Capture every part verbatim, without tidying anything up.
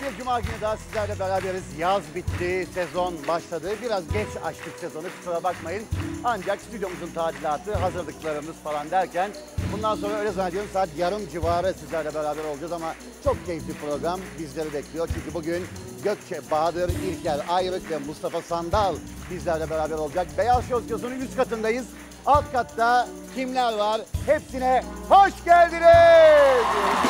Bir cuma günü daha sizlerle beraberiz. Yaz bitti, sezon başladı. Biraz geç açtık sezonu, kusura bakmayın. Ancak stüdyomuzun tadilatı, hazırlıklarımız falan derken bundan sonra öyle zannediyorum saat yarım civarı sizlerle beraber olacağız ama çok keyifli program bizleri bekliyor. Çünkü bugün Gökçe, Bahadır, İlker Ayrık ve Mustafa Sandal bizlerle beraber olacak. Beyaz Show stüdyosunun üst katındayız. Alt katta kimler var? Hepsine hoş geldiniz.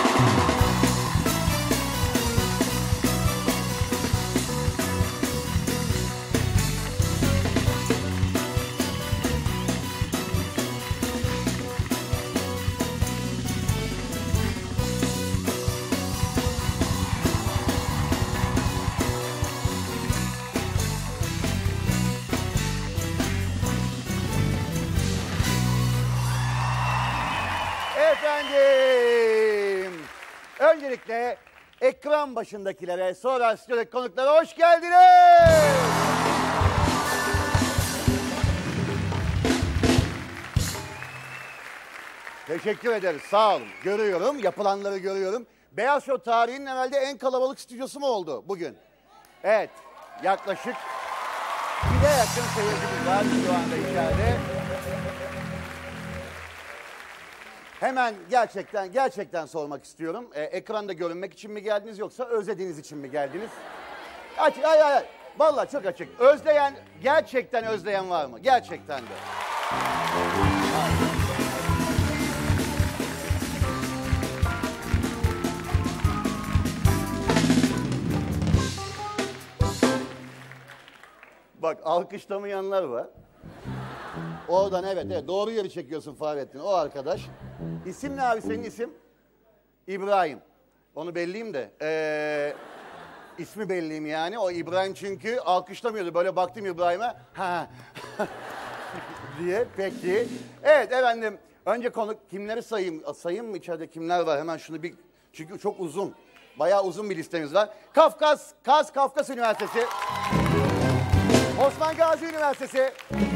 Efendim, öncelikle ekran başındakilere, sonra stüdyodaki konuklara hoş geldiniz. Teşekkür ederiz, sağ olun. Görüyorum, yapılanları görüyorum. Beyaz Show tarihinin herhalde en kalabalık stüdyosu mu oldu bugün? Evet, yaklaşık bire yakın seyircimiz var şu anda içeride. Hemen gerçekten gerçekten sormak istiyorum. Ee, ekranda görünmek için mi geldiniz yoksa özlediğiniz için mi geldiniz? Açık, ay ay ay. Vallahi çok açık. Özleyen, gerçekten özleyen var mı? Gerçekten de. Bak, alkışlamayanlar var. Oradan evet, evet doğru yeri çekiyorsun Fahrettin, o arkadaş. İsim ne abi, senin isim? İbrahim. Onu belliyim de. Ee, ismi belliyim yani. O İbrahim çünkü alkışlamıyordu. Böyle baktım İbrahim'e. Ha diye. Peki. Evet efendim. Önce konuk kimleri sayayım? Sayayım mı içeride kimler var? Hemen şunu bir... Çünkü çok uzun. Bayağı uzun bir listemiz var. Kafkas, Kaz Kafkas Üniversitesi. Osman Gazi Üniversitesi.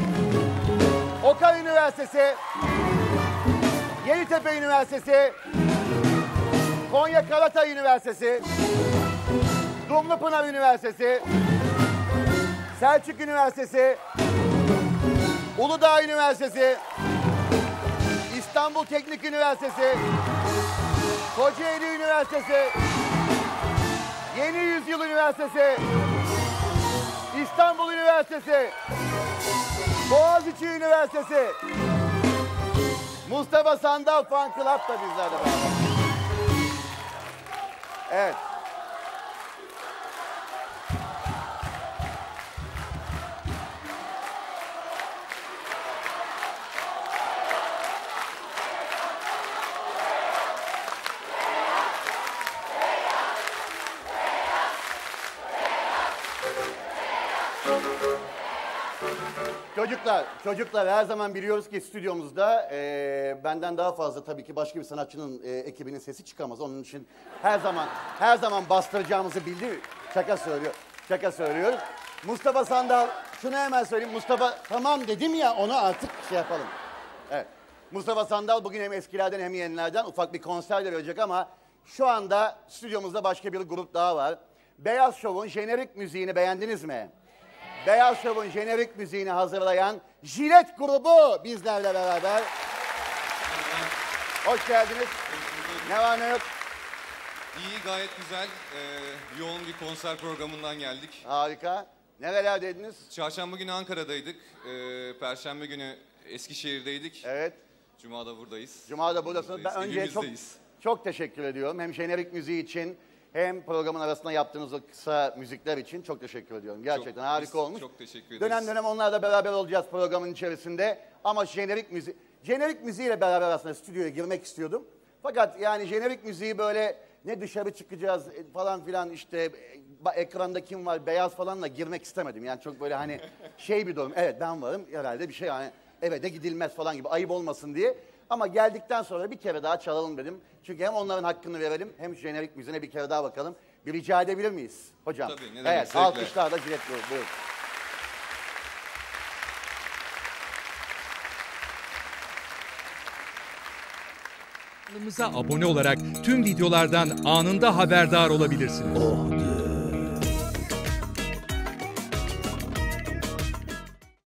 Okay Üniversitesi. Yeditepe Üniversitesi, Konya Karatay Üniversitesi, Dumlupınar Üniversitesi, Selçuk Üniversitesi, Uludağ Üniversitesi, İstanbul Teknik Üniversitesi, Kocaeli Üniversitesi, Yeni Yüzyıl Üniversitesi, İstanbul Üniversitesi, Boğaziçi Üniversitesi, Mustafa Sandal Fan Club da bizlerle beraber. Evet. Çocuklar, çocuklar her zaman biliyoruz ki stüdyomuzda e, benden daha fazla tabii ki başka bir sanatçının e, ekibinin sesi çıkamaz. Onun için her zaman her zaman bastıracağımızı bildi. Şaka söylüyor, şaka söylüyor. Mustafa Sandal, şunu hemen söyleyeyim. Mustafa tamam dedim ya, onu artık şey yapalım. Evet. Mustafa Sandal bugün hem eskilerden hem yenilerden ufak bir konser de verecek ama şu anda stüdyomuzda başka bir grup daha var. Beyaz Show'un jenerik müziğini beğendiniz mi? Beyaz Show'un jenerik müziğini hazırlayan Jilet grubu bizlerle beraber. Hoş geldiniz. Ne var ne yok? İyi, gayet güzel. Ee, yoğun bir konser programından geldik. Harika. Nerelerdeydiniz? Çarşamba günü Ankara'daydık. Ee, Perşembe günü Eskişehir'deydik. Evet. Cuma'da buradayız. Cuma'da buradasınız. Ben önce çok, çok teşekkür ediyorum. Hem jenerik müziği için hem programın arasında yaptığınız o kısa müzikler için çok teşekkür ediyorum. Gerçekten çok, harika olmuş. Çok teşekkür ederiz. Dönem dönem onlarla beraber olacağız programın içerisinde. Ama jenerik müzik, jenerik müziğiyle beraber aslında stüdyoya girmek istiyordum. Fakat yani jenerik müziği böyle ne dışarı çıkacağız falan filan işte ekranda kim var beyaz falanla girmek istemedim. Yani çok böyle hani şey bir durum. Evet ben varım herhalde bir şey yani eve de gidilmez falan gibi ayıp olmasın diye. Ama geldikten sonra bir kere daha çalalım dedim. Çünkü hem onların hakkını verelim hem jenerik müziğine bir kere daha bakalım. Bir rica edebilir miyiz hocam? Tabii, ne demek, evet, alkışlarla Jilet buyurun. buyurun. Kanalımıza abone olarak tüm videolardan anında haberdar olabilirsiniz. Oh